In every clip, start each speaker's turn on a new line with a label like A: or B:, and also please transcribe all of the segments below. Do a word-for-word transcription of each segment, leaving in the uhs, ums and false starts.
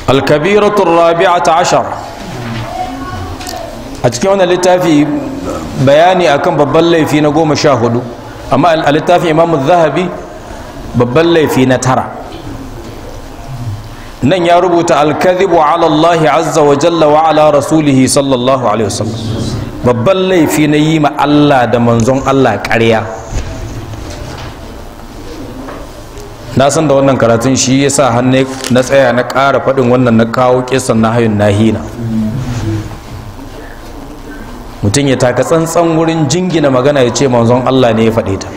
A: الكبيرة الرابعة عشر أتكلم littafi bayani akan babban laifi na goma sha hudu amma a littafin Imam Zahabi babban laifi na tara nan ya rubuta al-kadhibu ala Allah azza wa jalla wa ala rasulihi sallallahu alaihi wasallam babban laifi na yi ma Allah da manzon Allah ƙarya. Na san da wannan karatun shi yasa hannu na tsaya na ƙara faɗin wannan na kawo kisan na hayun nahina. Mutum ya taka tsantsan wurin jingina magana ya ce manzon Allah ne ya faɗe ta.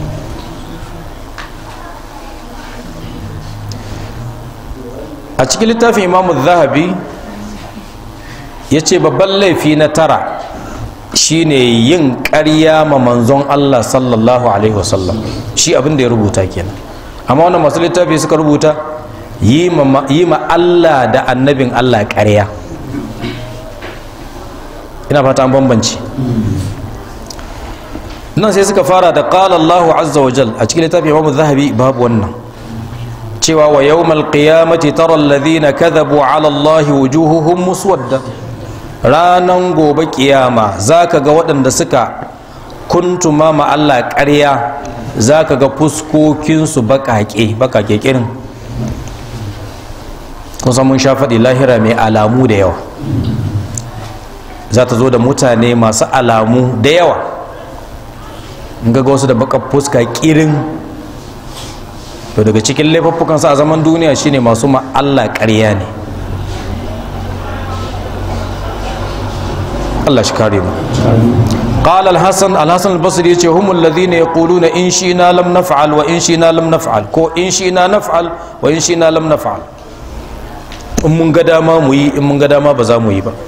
A: A cikin littafin Imam Zahabi ya ce babban laifi na tara shine yin ƙarya ma manzon Allah sallallahu alaihi wasallam, shi abin da ya rubuta kenan. Amma wannan masu littafi suka rubuta yi ma Allah da annabin Allah ƙarya. Ina fata an bambanci. Nan sai suka fara da qala Allahu azza wa jal a cikin littafin Imam Zahabi babu wannan cewa wa yawmal qiyamati tara alladhina kadhabu ala Allah wujuhuhum muswadda, ranan gobe kiyama zaka ga waɗanda suka kuntuma ma Allah ƙarya zaka ga fuskokinsu baƙaƙe baƙaƙe kirin. Kusan mun sha faɗi lahira mai alamu da yawa, za ta zo da mutane masu alamu da yawa. In ga wasu da baƙar fuska kirin, to daga cikin laifuffukansa a zaman duniya shine masu ma Allah ƙarya ne. Allah shi kare mu. قال الحسن الحسن البصري يقول هم الذين يقولون إن شئنا لم نفعل وإن شئنا لم نفعل كو إن شئنا نفعل وإن شئنا لم نفعل. إن من قداما مي إن من قداما بزا مي با.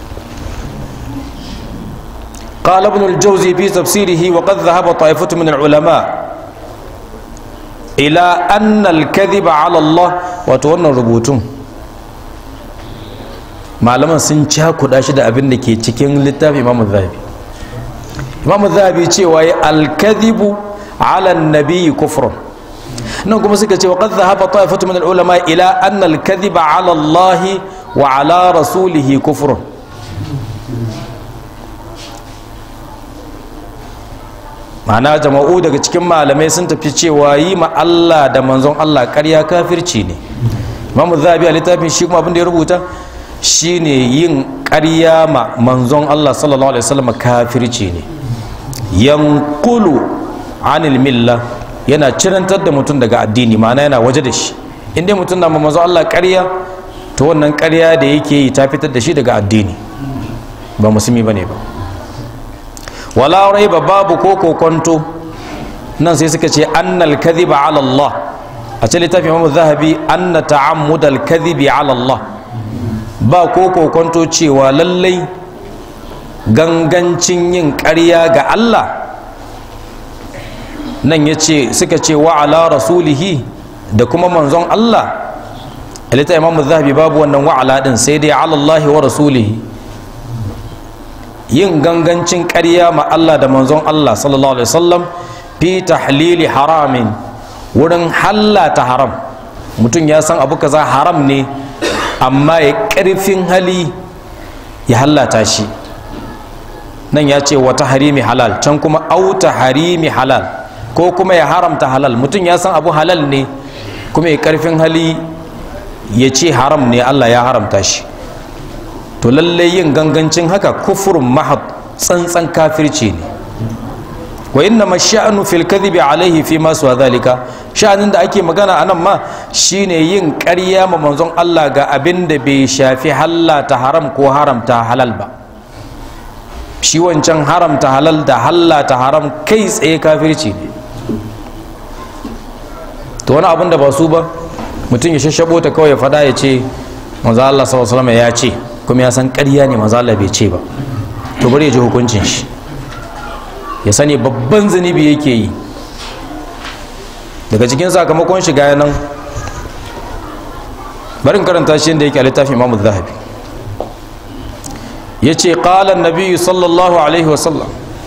A: قال ابن الجوزي في تفسيره وقد ذهب طائفة من العلماء إلى أن الكذب على الله وتوانا ربوتهم معلما سنشا كداشد أبن لكي تكين لتاب إمام الذهبي. Imam Zahabi cewa ya alkadhibu ala nabi kufrun. Nan kuma suka ce wa qad dhahaba ta'ifatu min al-ulama ila anna al-kadhiba ala Allah wa ala rasulihi kufrun. Ma'ana jama'u daga cikin malamai sun tafi cewa yi ma Allah da manzon Allah ƙarya kafirci ne. Imam Zahabi a littafin shi kuma abin da ya rubuta shine yin ƙarya ma manzon Allah sallallahu alaihi wasallam kafirci ne. Yankulu anil milla, yana cirantar da mutum daga addini, ma'ana yana waje da shi. Inda mutum na manzo Allah ƙarya, to wannan ƙarya da yake yi ta fitar da shi daga addini, ba musulmi bane ba. Wala raiba babu ko kokonto. Nan sai suka ce annal kadhiba ala Allah, a cikin littafin Imam Zahabi anna ta'ammudal kadhibi ala Allah, ba ko kokonto cewa lallai gangancin yin ƙarya ga Allah. Nan ya ce suka ce wa ala rasulihi da kuma manzon Allah. Alita Imam Zahabi babu wannan wa ala din, sai dai ala Allah wa rasulihi. Yin gangancin ƙarya ma Allah da manzon Allah sallallahu alaihi wasallam fi tahlili haramin, wurin hallata haram. Mutum ya san abu kaza haram ne amma ya ƙarfin hali ya hallata shi. Nan ya ce wata harimi halal, can kuma auta harimi halal, ko kuma ya haramta halal. Mutum ya san abu halal ne kuma ya karfin hali ya ce haram ne, Allah ya haramta shi. To lallai yin gangancin haka kufurin mahad, tsantsan kafirci ne. Wa inna ma sha'anu fil kadhibi alaihi fi ma suwa zalika, sha'anin da ake magana anan ma shine yin ƙarya ma manzon Allah ga abin da bai shafi hallata haram ko haramta halal ba. Shi wancan haramta halal da hallata haram kai tsaye kafirci ne. To wani abin da ba su ba, mutum ya shashabo ta kawai ya fada ya ce manzo Allah sallallahu alaihi wasallam ya ce, kuma ya san ƙarya ne manzo Allah bai ce ba, to bari ya ji hukuncin shi, ya sani babban zunubi yake yi. Daga cikin sakamakon shiga nan, barin karanta shi da yake a littafin Imam Zahabi. yace qala an-nabi sallallahu alaihi wasallam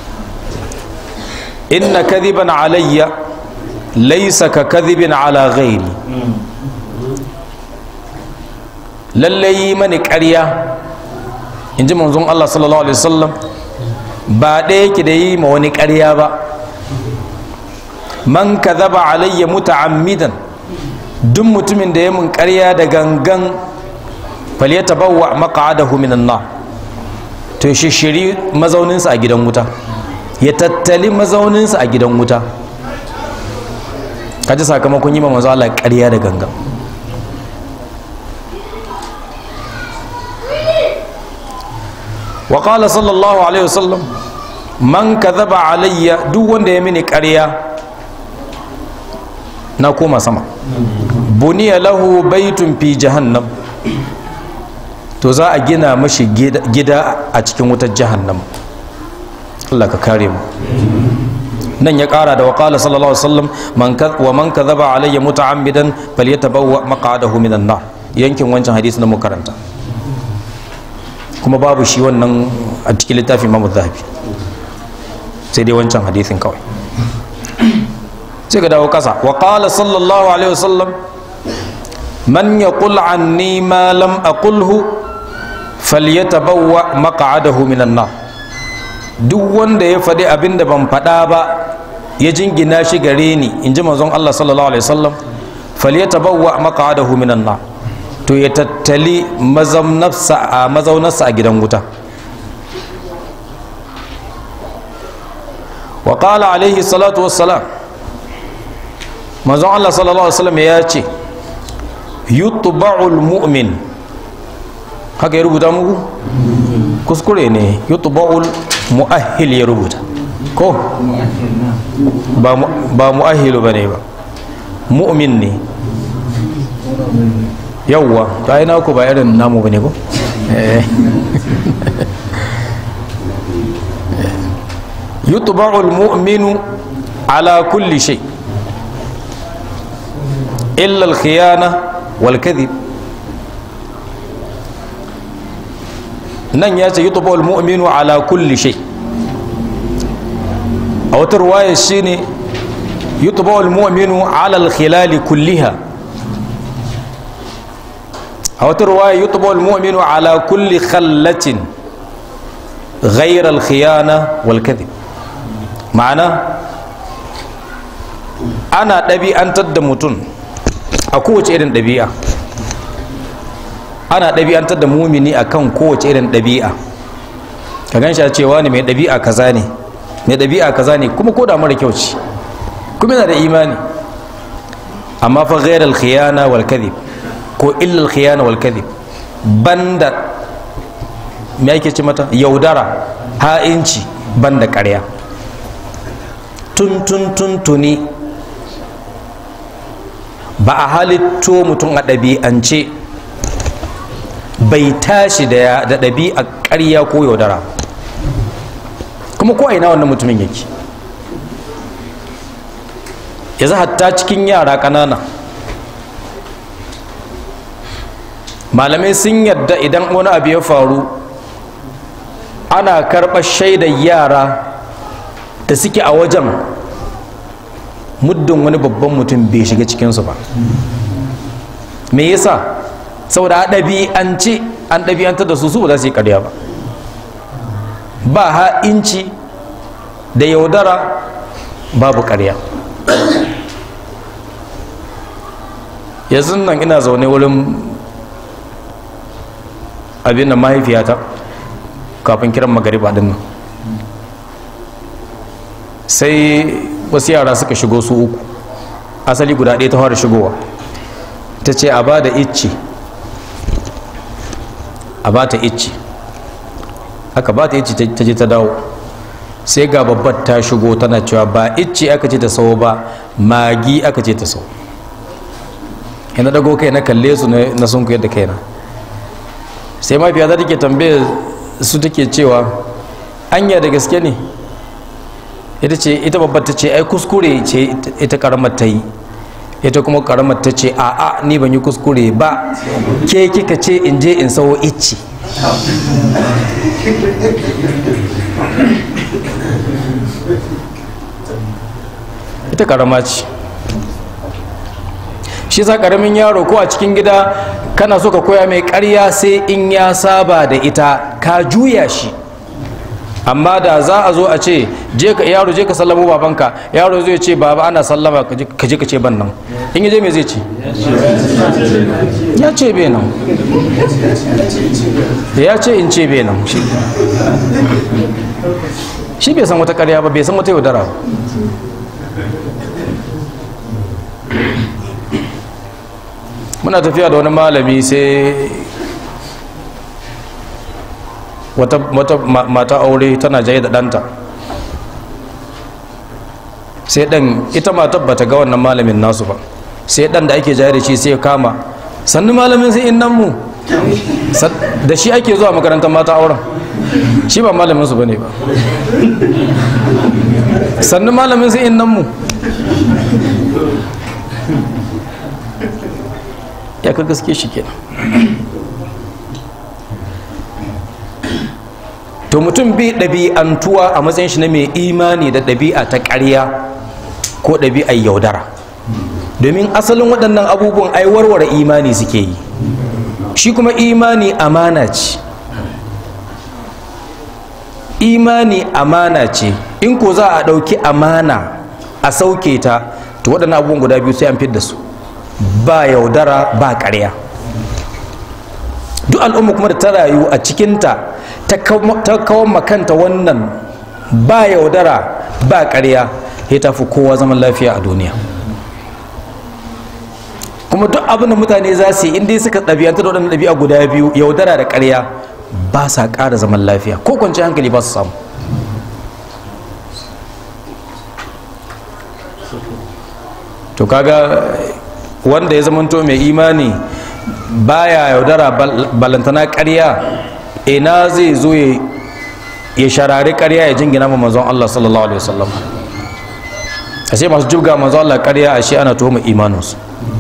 A: inna kadhiban alayya laysa ka kadhibin ala ghairi. lalle yi mani ƙarya in ji manzon Allah sallallahu alaihi wasallam ba ɗaya yake da yi ma wani ƙarya ba. Man kadhaba alayya muta'ammidan, duk mutumin da ya mun ƙarya da gangan, falyatabawwa maq'adahu minan nar, to shi shiri mazauninsa a gidan wuta, ya tattali mazauninsa a gidan wuta. Kaji sakamakon yi ma manzo Allah ƙarya da gangan. wa qala sallallahu alaihi wasallam man kadhaba alayya, duk wanda ya mini ƙarya, na koma sama, buniya lahu baitun fi jahannam, to za a gina mashi gida a cikin wutar jahannam. Allah ka kare mu. Nan ya kara da waqala sallallahu alaihi wasallam wa man kadhaba alayya muta'ammidan falyatabawwa maq'adahu minan nar, yankin wancan hadisi na makaranta, kuma babu shi wannan a cikin littafin Imam Zahabi, sai dai wancan hadisin kawai. sai ka dawo kasa, waqala sallallahu alaihi wasallam man yaqul anni ma lam aqulhu falyatabawwa maq'adahu minan nar, duk wanda ya faɗi abin da ban faɗa ba ya jingina shi gare ni, in ji manzon Allah sallallahu alaihi wasallam, falyatabawwa maq'adahu minan nar, to ya tattali mazaunarsa a mazaunarsa a gidan wuta. wa qala alaihi salatu wassalam, manzon Allah sallallahu alaihi wasallam ya ce yutba'ul mu'min, haka ya rubuta muku? Kuskure ne, yutba'ul mu'ahhil ya rubuta ko ba ba mu'ahhilu bane ba, mu'min ne. yawwa ta yi naku ba irin namu bane ko. yutba'ul mu'minu ala kulli shay illa al-khiyana wal kadhib. nan ya ce yutba'ul mu'minu ala kulli shay, a wata ruwaya shine yutba'ul mu'minu ala al-khilali kulliha, a wata ruwaya yutba'ul mu'minu ala kulli khallatin ghayra al-khiyana wal kadhib. ma'ana ana ɗabi'antar da mutum a kowace irin ɗabi'a, ana ɗabi'antar da mumini akan kowace irin ɗabi'a. ka gan shi cewa ne mai ɗabi'a kaza ne, mai ɗabi'a kaza ne, kuma ko da mara kyau ce, kuma yana da imani, amma fa ghayra al-khiyana wal kadhib ko illa al-khiyana wal kadhib, banda me yake ce mata, yaudara, ha'inci, banda ƙarya. tun tun tun tuni ba a halitto mutum a ɗabi'ance bai tashi da ɗabi'a ƙarya ko yaudara, kuma ko ina wannan mutumin yake. yanzu hatta cikin yara ƙanana malamai sun yadda idan wani abu ya faru ana karɓar shaidar yara da suke a wajen, muddin wani babban mutum bai shiga cikinsu ba. me yasa? saboda a ɗabi'ance an ɗabi'antar da su su ba za su yi ƙarya ba, ba ha'inci da yaudara, babu ƙarya. yanzu nan ina zaune wurin abin da mahaifiyata kafin kiran magariba din nan, sai wasu yara suka shigo su uku, asali guda ɗaya ta fara shigowa, ta ce a ba da icce, a ba ta icce, aka ba ta icce ta je ta dawo, sai ga babbar ta shigo tana cewa ba icce aka ce ta sau ba, magi aka ce ta sau. yana dago kai na kalle su na sun kuyar da kaina, sai mafiya za ta ke tambaye su take cewa anya da gaske ne? ita ce ita babbar ta ce ai kuskure ce ita karamar ta yi, ita kuma karamar ta ce a'a ni ban yi kuskure ba, ke kika ce in je in sawo icci. ita karama ce, shi za karamin yaro ko a cikin gida kana so ka koya mai ƙarya sai in ya saba da ita ka juya shi. Amma da za a zo a ce je ka yaro je ka sallamo babanka, yaro zai ce baba ana sallama ka je ka ce ban nan, in je me zai ce? Ya ce bai nan, ya ce in ce bai nan. Shi bai san wata ƙarya ba, bai san wata yaudara ba. Muna tafiya da wani malami sai wata, wata mata aure tana jaye da ɗanta, sai ɗan ita matar bata ga wannan malamin nasu ba, sai ɗan da ake jaye da shi sai ya kama sannu malamin sai in nan mu da shi ake zuwa makarantar mata auren, shi ba malamin su bane ba, sannu malamin sai in nan mu ya ka gaske shi kenan. To mutum bai ɗabi'antuwa a matsayin shi na mai imani da ɗabi'a ta ƙarya ko ɗabi'ar yaudara, domin asalin waɗannan abubuwan ai warware imani suke yi. Shi kuma imani amana ce, imani amana ce, in ko za a ɗauki amana a sauke ta, to waɗannan abubuwan guda biyu sai an fidda su, ba yaudara ba ƙarya. Duk al'umma kuma da ta rayu a cikinta ta kawo makanta wannan ba yaudara ba ƙarya, ya tafi kowa zaman lafiya a duniya. Kuma duk abin da mutane za su yi inda suka ɗabi'anta da waɗannan ɗabi'a guda biyu, yaudara da ƙarya, ba sa ƙara zaman lafiya ko kwanci hankali ba su samu. To kaga wanda ya zamanto mai imani baya yaudara balantana ƙarya, ina zai zo ya sharari ƙarya ya jingina ma manzon Allah sallallahu alaihi wasallam. Ashe masu jibga manzon Allah ƙarya, ashe ana tuhuma imaninsu.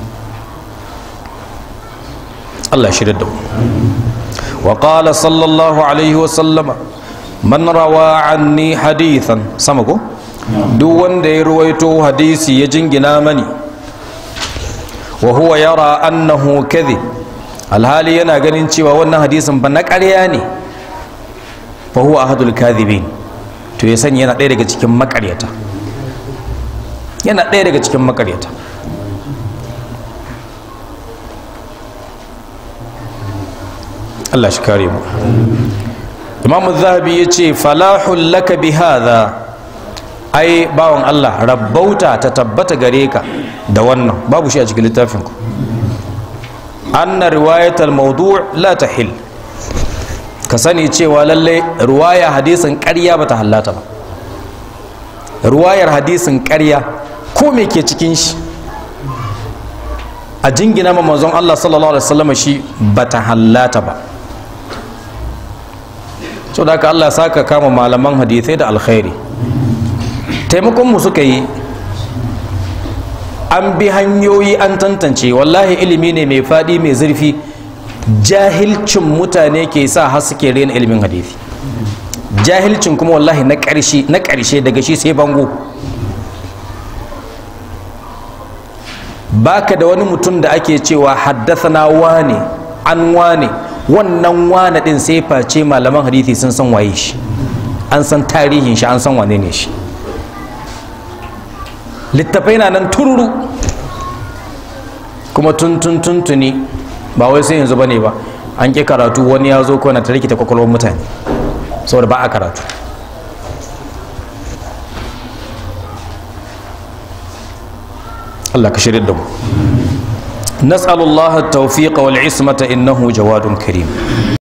A: Allah shirya da mu. Wa qala sallallahu alaihi wasallam man rawa anni hadithan, sama ko duk wanda ya ruwaito hadisi ya jingina mani, wa huwa yara annahu kadhib, alhali yana ganin cewa wannan hadisin ba na ƙarya ne, fa huwa ahadul kadhibin, to ya sani yana ɗaya daga cikin makaryata, yana ɗaya daga cikin makaryata. Allah shi kare mu. Imam Az-Zahabi ya ce falahul laka bi hadha, ai bawan Allah rabbauta ta tabbata gare ka da wannan, babu shi a cikin littafin ku. Anna riwayatal mawdu' la tahil, ka sani cewa lalle riwaya hadisin ƙarya bata hallata ba. Riwayar hadisin ƙarya ko me ke cikin shi a jingina ma manzon Allah sallallahu alaihi wasallam shi bata hallata ba. So da haka Allah saka kama malaman hadisai da alkhairi, taimakon mu suka yi, an bi hanyoyi an tantance. Wallahi ilimi ne mai faɗi mai zurfi, jahilcin mutane ke sa har suke rena ilimin hadisi, jahilcin kuma wallahi na ƙarshe na ƙarshe daga shi sai bango. Baka da wani mutum da ake cewa haddathana wane an wane, wannan wane din sai face malaman hadisi sun san waye shi, an san tarihin shi, an san wane ne shi. Littafai na nan tururu, kuma tun tun tuntuni, ba wai sai yanzu bane ba, an ƙi karatu, wani ya zo kawai na ta rikita kwakwalwar mutane saboda ba a karatu. Allah ka shirya da mu. Nas'alullaha at-tawfiqa wal ismata innahu jawadun karim.